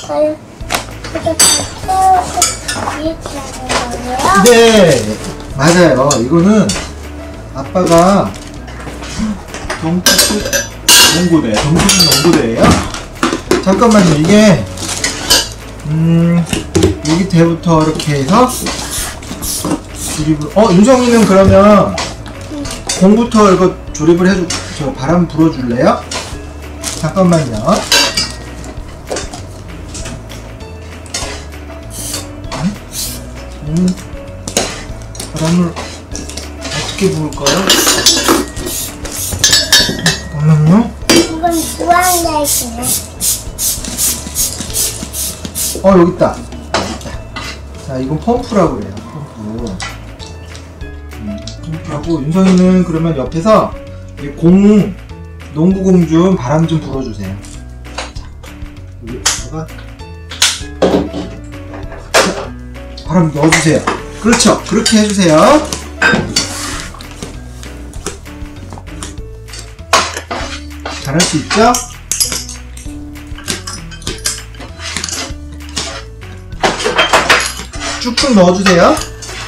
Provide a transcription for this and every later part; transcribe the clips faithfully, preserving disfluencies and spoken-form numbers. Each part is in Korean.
저희 이렇게 태우고 이렇게 하는 거예요? 네, 맞아요. 이거는 아빠가 동투 농구대, 동투 농구대예요. 잠깐만요. 이게 음 여기 대부터 이렇게 해서 조립을. 어, 윤성이는 그러면 공부터 이거 조립을 해주. 저 바람 불어줄래요? 잠깐만요. 음, 바람을 어떻게 부을까요? 잠깐만요. 이건 주황색이네. 어, 여기 있다. 여기 있다. 자, 이건 펌프라고 그래요. 펌프. 음, 펌프하고 윤성이는 그러면 옆에서 이 공, 농구공 좀 바람 좀 불어주세요. 여기다가 바람 넣어주세요. 그렇죠. 그렇게 해주세요. 잘할 수 있죠? 쭉쭉 넣어주세요.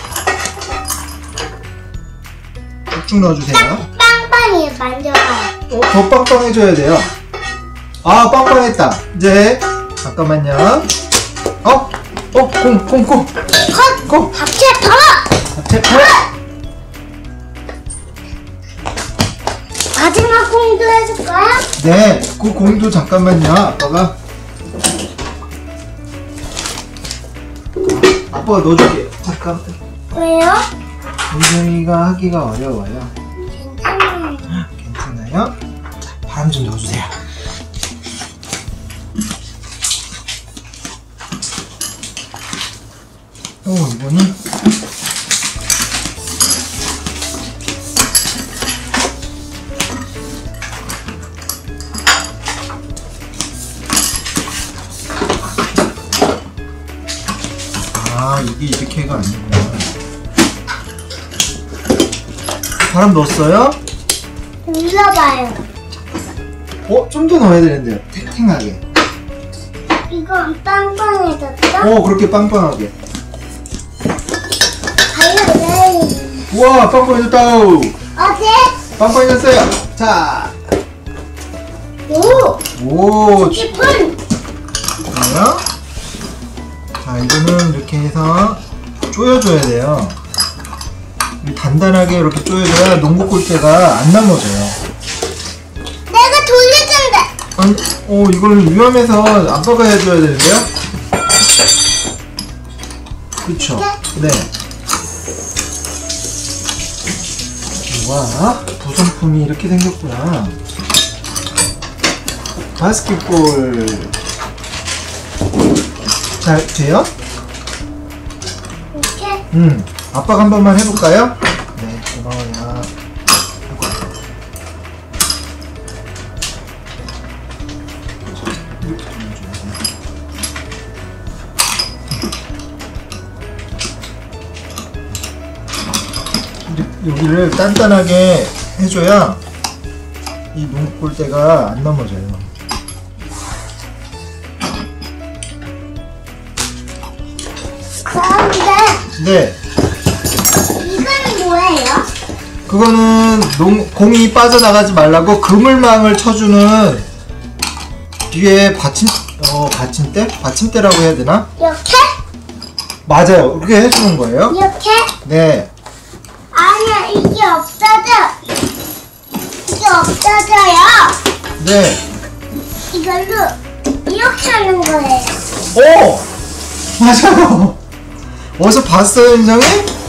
쭉쭉 넣어주세요. 빵빵이 만져봐요. 어, 더 빵빵해줘야 돼요. 아, 빵빵했다. 이제 잠깐만요. 어? 어? 공, 공, 공. 컷! 공. 합체 더! 합체 더! 마지막 공도 해줄까요? 네, 그 공도 잠깐만요. 아빠가 아빠가 넣어줄게요. 잠깐. 왜요? 윤정이가 하기가 어려워요. 괜찮아요. 괜찮아요? 자, 바람 좀 넣어주세요. 오, 이거는 아, 이게 이렇게가 아니구나. 바람 넣었어요? 눌러봐요. 어? 좀 더 넣어야 되는데요. 탱탱하게. 이건 빵빵해졌죠? 어, 그렇게 빵빵하게. 달려내. 우와, 빵빵해졌다. 어제? 빵빵해졌어요. 자, 오! 오, 깊은! 좋아요. 자, 이거는 이렇게 해서 조여줘야 돼요. 단단하게 이렇게 조여줘야 농구 골대가 안 넘어져요. 내가 돌려준다! 아니, 어, 이거는 위험해서 아빠가 해줘야 되는데요? 그쵸? 네. 와, 부속품이 이렇게 생겼구나. 바스켓볼. 잘 돼요? 이렇게? 음, 아빠가 한 번만 해볼까요? 네, 고마워요. 여기를 단단하게 해줘야 이 농골대가 안 넘어져요. 그런데 네. 이건 뭐예요? 그거는 농, 공이 빠져나가지 말라고 그물망을 쳐주는 뒤에 받침, 어, 받침대? 받침대라고 해야 되나? 이렇게? 맞아요. 그렇게 해주는 거예요. 이렇게? 네. 아니야, 이게 없어져. 이게 없어져요. 네. 이걸로 이렇게 하는 거예요. 오! 맞아요. 어디서 봤어요, 윤성이?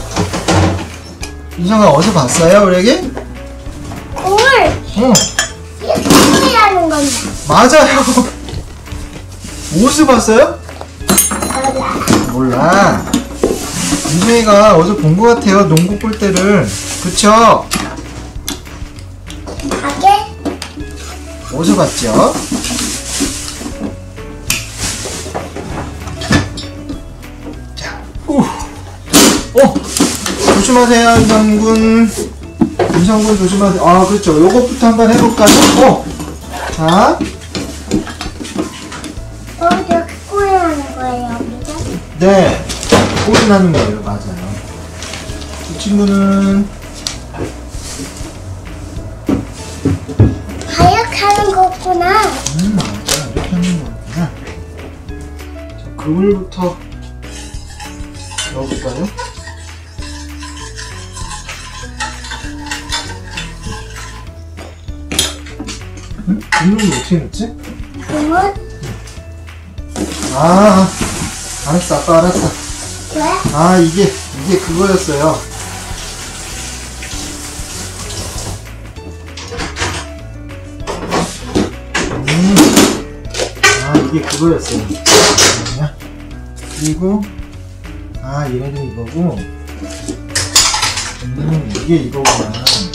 윤성아, 어디서 봤어요, 우리 애기? 공을 응. 이렇게 하는 건데. 맞아요. 어디서 봤어요? 몰라. 몰라. 윤성이가 어디서 본 것 같아요, 농구 골대를. 그쵸? 가게? 어디서 봤죠? 자, 우. 어! 조심하세요, 윤성군. 윤성군 조심하세요. 아, 그렇죠. 요것부터 한번 해볼까요? 어! 자. 어, 여기 꼬여 네, 꼴이 나는 거예요. 맞아요. 이 친구는 다이어트하는 거구나. 음, 맞아. 이렇게 하는 거구나. 자, 그물부터 넣어볼까요? 응? 그물을 어떻게 넣지? 그러면 아, 알았어. 아빠 알았어. 왜? 아, 이게, 이게 그거였어요. 음. 아, 이게 그거였어요. 잠깐만요. 그리고, 아, 얘네는 이거고. 음, 이게 이거구나.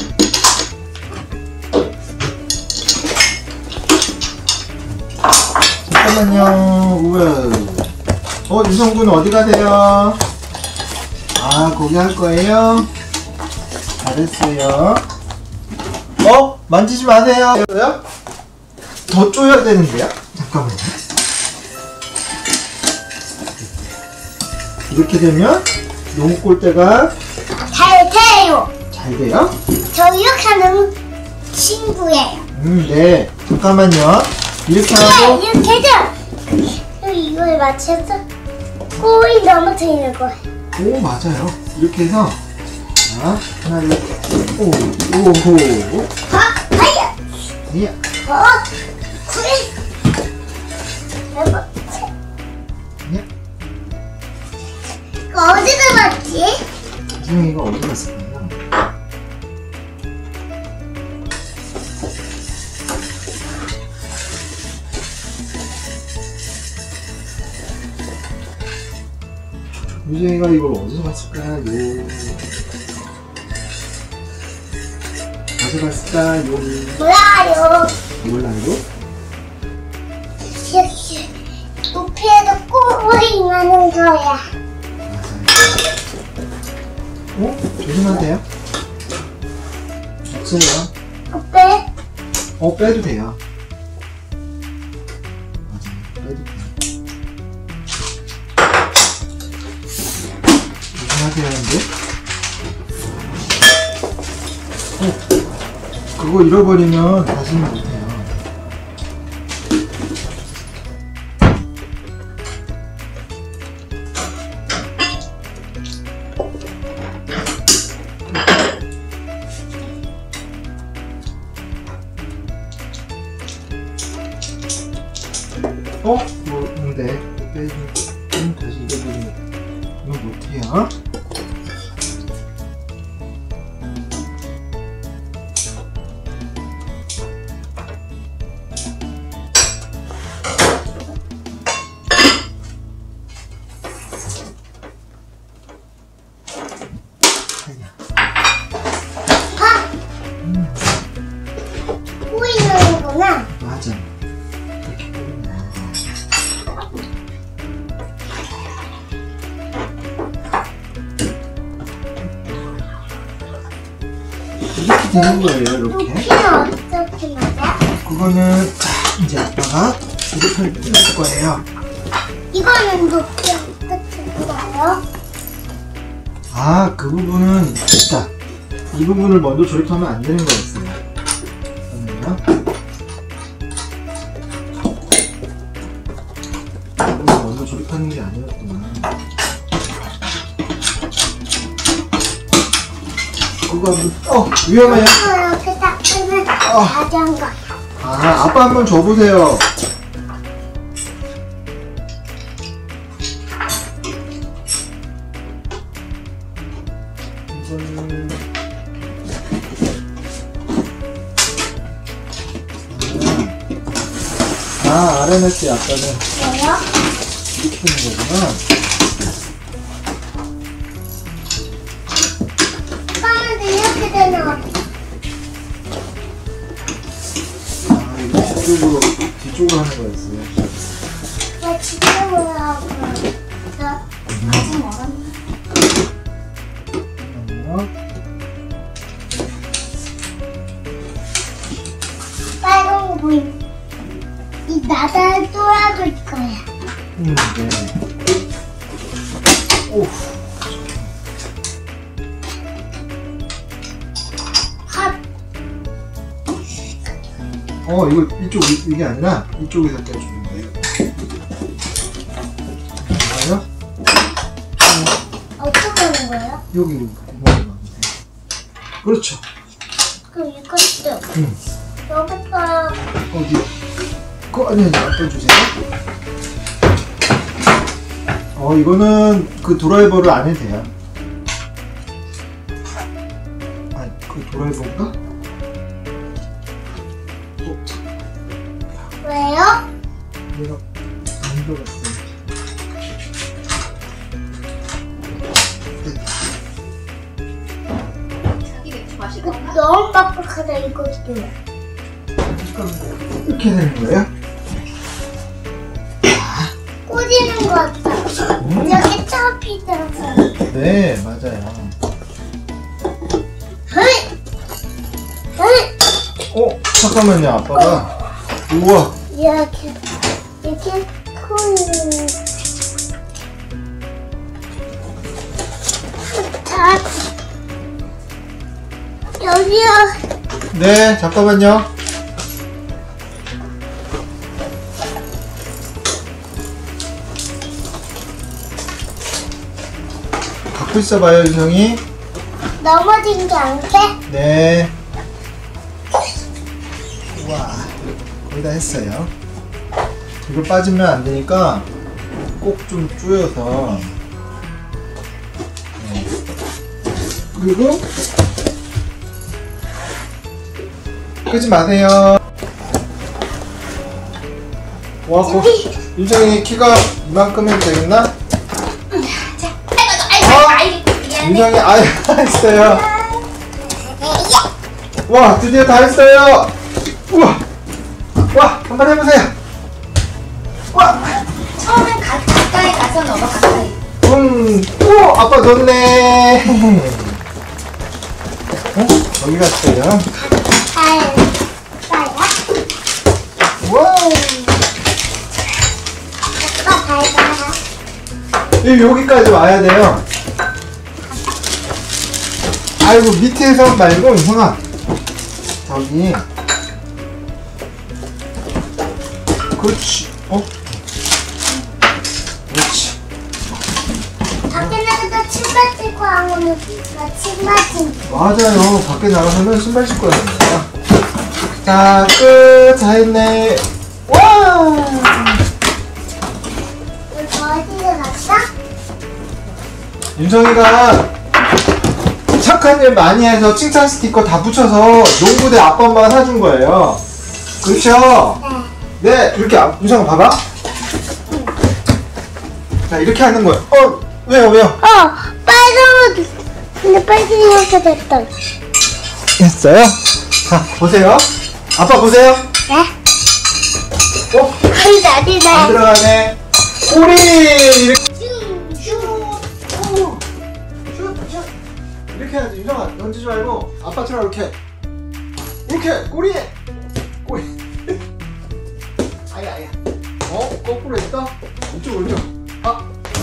잠깐만요. 우와. 어, 유성군 어디 가세요? 아, 거기 할 거예요? 잘했어요. 어? 만지지 마세요. 왜요? 더 쪼여야 되는데요? 잠깐만요. 이렇게 되면 너무 꼴대가 잘 돼요. 잘 돼요? 저 이렇게 하는 친구예요. 음, 네. 잠깐만요. 이렇게 네, 하고, 이렇게 해서 이걸 맞춰서 꼬리 넘어뜨리는 거예요. 오, 맞아요. 이렇게 해서, 자, 하나, 둘, 오, 오, 오, 어? 아야! 예. 어? 그래? 여보, 예. 이거 어디다 맞지? 이승이가 어디 갔을까요? 유정이가 이걸 어디서 갔을까요? 어디서 갔을까요? 몰라요. 몰라요? 이렇게 높이에서 꼬리 나는 거야. 맞아요. 어? 조심하세요. 없어요. 어때? 어, 빼도 돼요. 맞아요. 빼도 돼요. 조심하세요, 근데. 어, 그거 잃어버리면 다시는 못해요. 어? 뭐, 근데, 빼주면 다시 잃어버리면, 이건 못해요. 아! 음, 꼬리 나는구나. 맞아. 이렇게 빼면 이렇게 되는 거예요, 이렇게. 높이는 어떻게 맞아? 그거는, 자, 이제 아빠가 이렇게 할 거예요. 이거는 높이 어떻게 맞아요? 아, 그 부분은 있다. 이 부분을 먼저 조립하면 안 되는 거였어요. 잠깐만요. 이 부분을 먼저 조립하는 게 아니었구나. 그거 한번, 어, 위험해요. 이거 이렇게 딱 하면 자전거. 아, 아빠 한번 줘보세요. 이거는 아, 알아냈지. 아빠는 뭐요? 이렇게 되는 거구나. 까만도 이렇게 되면 아, 이거 뒤쪽으로 뒤쪽으로 하는 거였어요. 왜 지금으로 하고 저 아직 멀었나? 잠깐만요. 빨간 거 보임. 이 나달 또라고 거야. 음, 네. 오. 핫. 어, 이거 이쪽 이게 아니라 이쪽에서 떼주는 거예요. 봐요? 어떻게 하는 거예요? 여기 구멍을 넣으세요. 그렇죠. 그럼 이것도 응. 여기다 어디? 그거 아니 아니 아빠 주세요. 어, 이거는 그 드라이버를 안 해도 돼요. 아니, 그 드라이버인가? 어, 왜요? 내가 안 들어갔어. 이거 너무 빡빡하다 이것도. 이렇게 되는 거예요? 꽂이는 거 같아. 음. 여기 차피 들어서. 네, 맞아요. 헐! 헐! 어, 잠깐만요, 아빠가. 우와, 이렇게 이렇게 콜. 자, 여기요. 네, 잠깐만요. 갖고 있어봐요, 윤성이. 넘어진 게 안 돼? 네. 우와, 거의 다 했어요. 이거 빠지면 안 되니까 꼭 좀 조여서. 네. 그리고 끄지 마세요. 와, 거, 윤정이 키가 이만큼 해도 되겠나? 윤정이 아예 다 했어요. 와, 드디어 다 했어요. 우와, 와, 한번 해보세요. 와, 처음엔 가, 가까이 가서 넣어 가까이. 음, 오, 아빠 좋네. 어? 여기 갔어요. 알, 빨라? 와우. 아빠 밟아. 이 여기까지 와야 돼요. 아이고, 밑에서 말고 이상아. 저기. 그렇지. 어? 그렇지. 밖에 나가서 신발 신고 하면 나 신발 신고. 맞아요. 밖에 나가서는 신발 신고 해야 됩니다. 자, 끝. 다 했네. 와! 우리 저 어디로 갔어? 윤성이가 착한 일 많이 해서 칭찬 스티커 다 붙여서 농구대 아빠 엄마가 사준 거예요. 그렇죠? 네. 네, 이렇게 아- 윤성아 봐봐. 자, 이렇게 하는 거예요. 어, 왜요, 왜요? 어, 빨간 옷. 근데 빨간색이 됐다. 했어요? 자, 보세요. 아빠 보세요. 네? 어, 아니, 나도 안 나. 들어가네. 꼬리! 이렇게. 이렇게 해야지. 윤성아, 던지지 말고 아빠처럼 이렇게. 이렇게, 꼬리! 꼬리. 아야, 아야. 어, 거꾸로 했다? 이쪽, 이쪽. 아,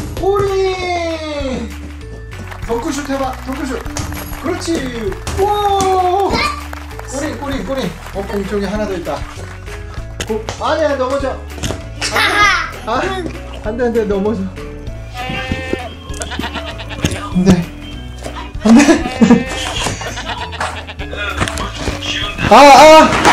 꼬리! 덩크슛 해봐, 덩크슛. 그렇지. 오! 꼬리, 꼬리, 꼬리. 어, 공쪽에 하나 더 있다. 고, 아니야, 넘어져. 아, 안 돼, 안 돼, 넘어져. 안 돼. 안 돼. 아, 아!